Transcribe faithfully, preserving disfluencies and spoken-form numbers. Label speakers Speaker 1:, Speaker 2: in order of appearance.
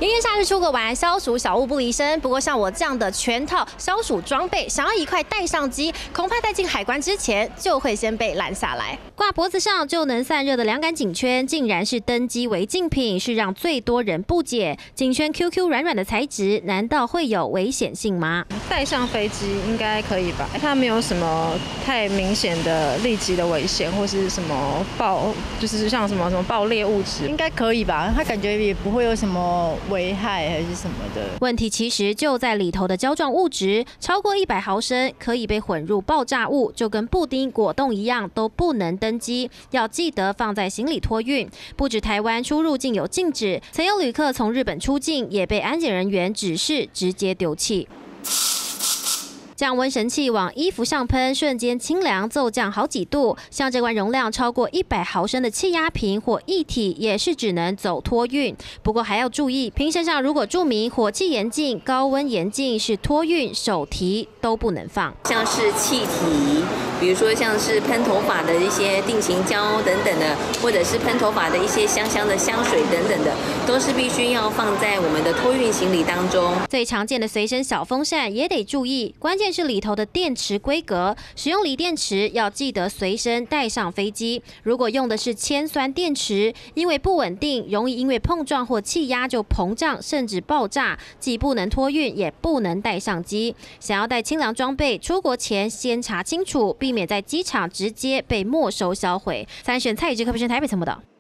Speaker 1: 炎炎夏日出国玩，消暑小物不离身。不过像我这样的全套消暑装备，想要一块带上机，恐怕在进海关之前就会先被拦下来。挂脖子上就能散热的凉感颈圈，竟然是登机违禁品，是让最多人不解。颈圈 Q Q 软软的材质，难道会有危险性吗？
Speaker 2: 带上飞机应该可以吧？它没有什么太明显的立即的危险，或是什么爆，就是像什么什么爆裂物质，
Speaker 3: 应该可以吧？它感觉也不会有什么危害还是什么的。
Speaker 1: 问题其实就在里头的胶状物质，超过一百毫升可以被混入爆炸物，就跟布丁、果冻一样，都不能登机。要记得放在行李托运。不止台湾出入境有禁止，曾有旅客从日本出境，也被安检人员指示直接丢弃。降温神器往衣服上喷，瞬间清凉骤降好几度。像这罐容量超过一百毫升的气压瓶或液体，也是只能走托运。不过还要注意，瓶身上如果注明火气严禁、高温严禁，是托运、手提都不能放。
Speaker 4: 像是气体，比如说像是喷头发的一些定型胶等等的，或者是喷头发的一些香香的香水等等的，都是必须要放在我们的托运行李当中。
Speaker 1: 最常见的随身小风扇也得注意，关键是里头的电池规格，使用锂电池要记得随身带上飞机。如果用的是铅酸电池，因为不稳定，容易因为碰撞或气压就膨胀甚至爆炸，既不能托运，也不能带上机。想要带清凉装备，出国前先查清楚，避免在机场直接被没收销毁。三选蔡宇之科普生台北曾报道。